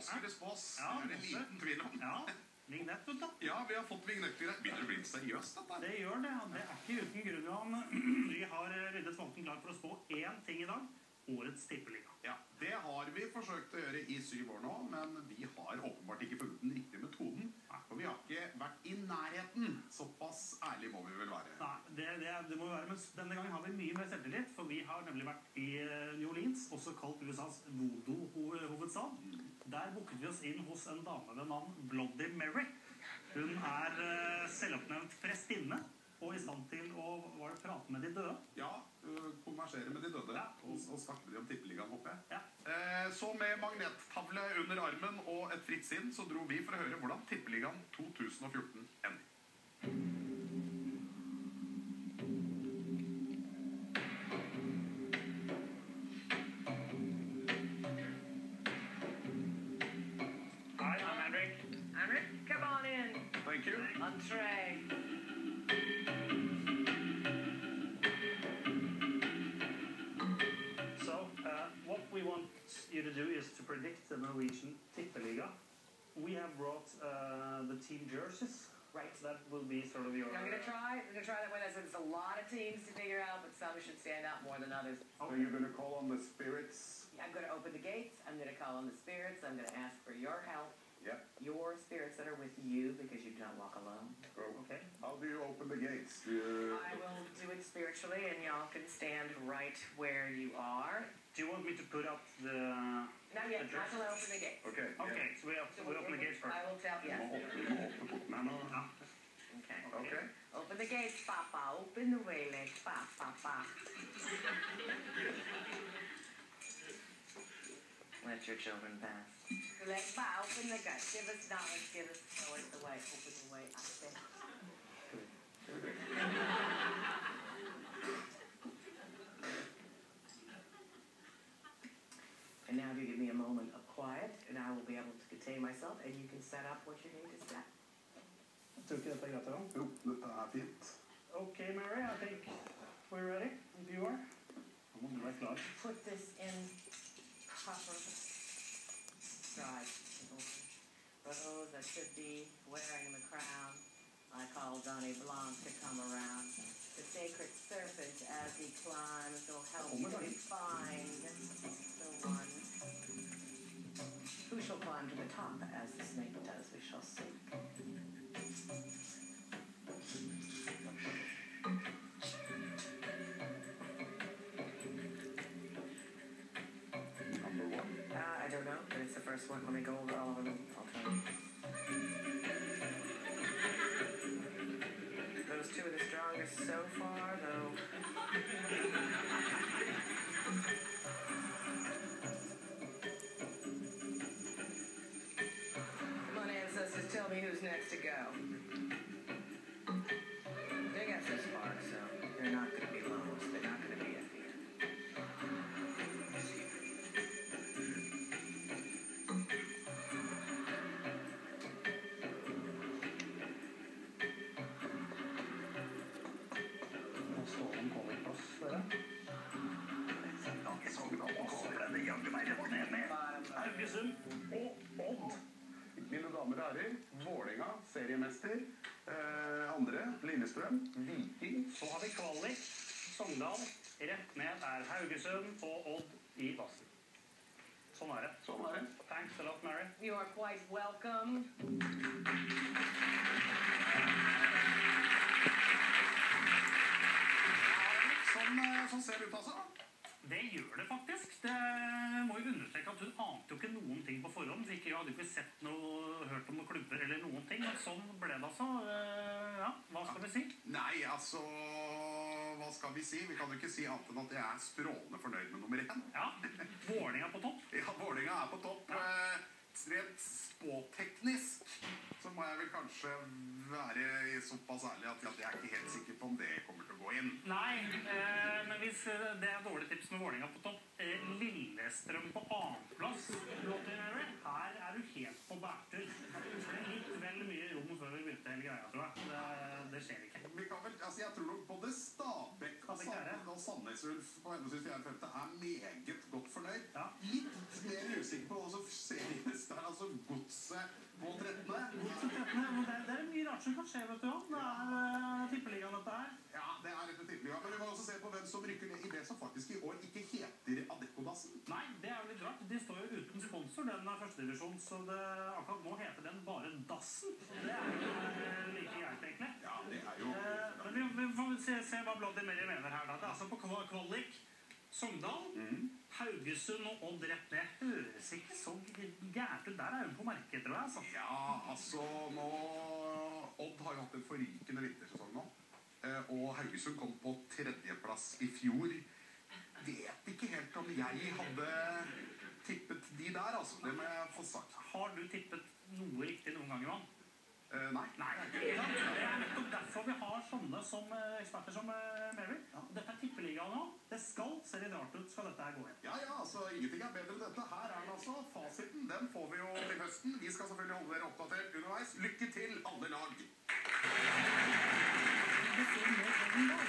skulle spås. Ja, det en liten tvil om. Ja, vignett, vet du. Ja, vi har fått vignetter. Begynner det å bli seriøst, dette? Det gjør det, og det ikke uten grunn, Johan. Vi har ryddet spalten klar for å spå én ting i dag. Årets tippeliga. Ja, det har vi forsøkt å gjøre i 7 år nå, men vi har åpenbart ikke funnet den riktige metoden. For vi har ikke vært i nærheten. Såpass ærlig må vi vel være. Nei, det må vi være, men denne gangen har vi mye mer selvtillit, for vi har nemlig vært i New Orleans, også kalt USAs voodoo-hovedstad. Der booket vi oss inn hos en dame ved navn Bloody Mary. Hun selvoppnevnt prestinne, og i stand til å prate med de døde. Ja, konversere med de døde, ja. og snakke med de om tippeligaen, håper jeg. Ja. Så med magnettavle under armen og et fritt sinn, så dro vi for å høre hvordan tippeligaen 2014 ender. Hi, I'm Henrik. Henrik, come on in. Thank you. Entree. What we want you to do is to predict the Norwegian Tippeliga. We have brought the team jerseys. Right. That will be sort of your... I'm going to try. I'm going to try that way. There's a lot of teams to figure out, but some should stand out more than others. So you're going to call on the spirits? I'm going to open the gates. I'm going to call on the spirits. I'm going to ask for your help. Yeah. Your spirits that are with you, because you don't walk alone. Okay. How do you open the gates? I will do it spiritually, and y'all can stand right where you are. Do you want me to put up the... Not yet. Not till I open the gates. Okay. Okay, so we open the gates first. I will tell you. Yes. Okay. Open the gates, Papa. Open the way, legs, Papa. Let your children pass. Legs, Papa. Open the gates. Give us knowledge. Give us the way. Open the way. I say. And now if you give me a moment of quiet, and I will be able to contain myself, and you can set up what you need to set. Tror ikke dette greit, Johan? Jo, dette fint. Okay, Mary, I think we're ready, if you are. Nå må du være klar. Put this in proper stride. For those that should be wearing the crown, I call Donnie Blanc to come around. The sacred serpent, as he climbs, will help you to find the one who shall climb to the top, as the snake does. We shall see. Number 1? I don't know, but it's the first one. Let me go over all of them. I'll tell you. Those two are the strongest so far, though. Come on, ancestors, tell me who's next to go. They got this far, so they're not going to be lowest. They're not going to be up here. Haugesund og Odd. Mine damer og herrer, Vålinga, seriemester. Andre, Lillestrøm, Viking. Så har vi kvalik, Sogndal, rett ned Haugesund og Odd i bassen. Sånn det. Sånn det. Thanks a lot, Mary. You are quite welcome. Sånn ser det ut, altså. Det gjør det faktisk. Det må jo understreke at hun ante jo ikke noen ting på forhånd. Så ikke hadde ikke sett noe, hørt om noen klubber eller noen ting. Men sånn ble det altså. Ja, hva skal vi si? Nei, altså, hva skal vi si? Vi kan jo ikke si annet enn at jeg er strålende fornøyd med nummer 1. Ja, Vålinga på topp. Ja, Vålinga på topp. Ja. Rent spåteknisk så må jeg vel kanskje være såpass ærlig at jeg er ikke helt sikker på om det kommer til å gå inn. Nei, men hvis det dårlig tips med Vålinga på topp, Lillestrøm på annenplass. Bloody Mary. Her er du helt på bærtur. Litt vel mye rom før vi begynte hele greia, tror jeg. Det skjer ikke. Vi kan vel, altså jeg tror nok både Stabæk og Sandnes Ulf på henholdsvis 4. og 5. er meget godt fornøyd. Ja. Litt mer usikker på hva som series der, altså Godset på 13. Godset 13. Men det er mye rart som kan skje, vet du. Det er tippeligaen dette her. Ja, det er rett og tippeligaen. Men vi må også se på hvem som rykker ned i det som faktisk i år ikke heter Adecco-dassen. Nei, det er jo litt rart. De står jo uten sponsor, den er førstedivisjon, så akkurat nå heter den bare Dassen. Det er jo like greit, egentlig. Ja, det er jo... Men vi får se hva Bloody Mary mener her, da. Det er altså på kvalik. Sogndal, Haugesund og Odd rett ned. Høres ikke så gærent ut. Der er hun på merket, tror jeg, altså. Ja, altså nå... Odd har jo hatt en forrykende vintersesong nå. Og Haugesund kom på 3. plass i fjor. Vet ikke helt om jeg hadde tippet de der, altså. Det må jeg få sagt. Har du tippet noe riktig noen gang, Johan? Nei. Nei, det er nettopp derfor vi har sånne som eksperter som Mary. Ja. Dette er tippeligaen nå. Det skal se litt rart ut, skal dette her gå inn. Ja, altså, ingenting er bedre enn dette. Her er den altså. Fasiten, den får vi jo til høsten. Vi skal selvfølgelig holde dere oppdatert underveis. Lykke til, alle lag!